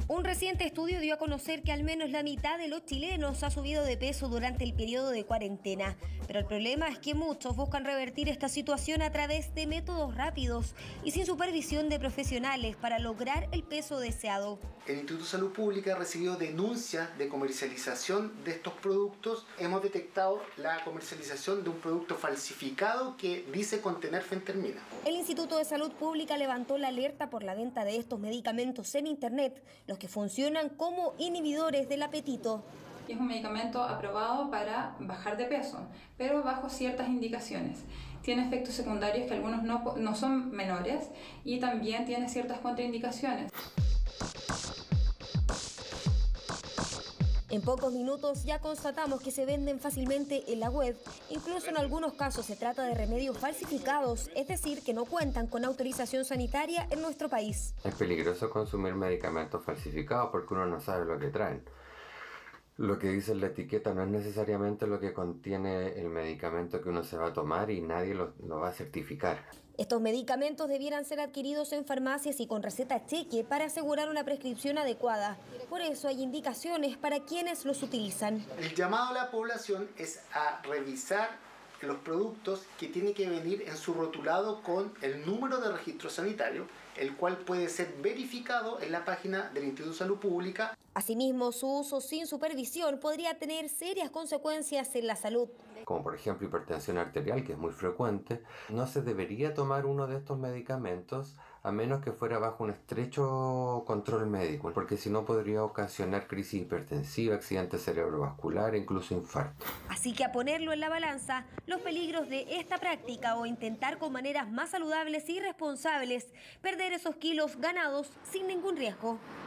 Un reciente estudio dio a conocer que al menos la mitad de los chilenos ha subido de peso durante el periodo de cuarentena. Pero el problema es que muchos buscan revertir esta situación a través de métodos rápidos y sin supervisión de profesionales para lograr el peso deseado. El Instituto de Salud Pública ha recibido denuncias de comercialización de estos productos. Hemos detectado la comercialización de un producto falsificado que dice contener fentermina. El Instituto de Salud Pública levantó la alerta por la venta de estos medicamentos en Internet, los que funcionan como inhibidores del apetito. Es un medicamento aprobado para bajar de peso, pero bajo ciertas indicaciones. Tiene efectos secundarios que algunos no son menores y también tiene ciertas contraindicaciones. En pocos minutos ya constatamos que se venden fácilmente en la web. Incluso en algunos casos se trata de remedios falsificados, es decir, que no cuentan con autorización sanitaria en nuestro país. Es peligroso consumir medicamentos falsificados porque uno no sabe lo que traen. Lo que dice en la etiqueta no es necesariamente lo que contiene el medicamento que uno se va a tomar y nadie lo va a certificar. Estos medicamentos debieran ser adquiridos en farmacias y con receta cheque para asegurar una prescripción adecuada. Por eso hay indicaciones para quienes los utilizan. El llamado a la población es a revisar los productos que tienen que venir en su rotulado con el número de registro sanitario, el cual puede ser verificado en la página del Instituto de Salud Pública. Asimismo, su uso sin supervisión podría tener serias consecuencias en la salud. Como por ejemplo hipertensión arterial, que es muy frecuente. No se debería tomar uno de estos medicamentos a menos que fuera bajo un estrecho control médico, porque si no podría ocasionar crisis hipertensiva, accidente cerebrovascular e incluso infarto. Así que a ponerlo en la balanza, los peligros de esta práctica o intentar con maneras más saludables y responsables perder esos kilos ganados sin ningún riesgo.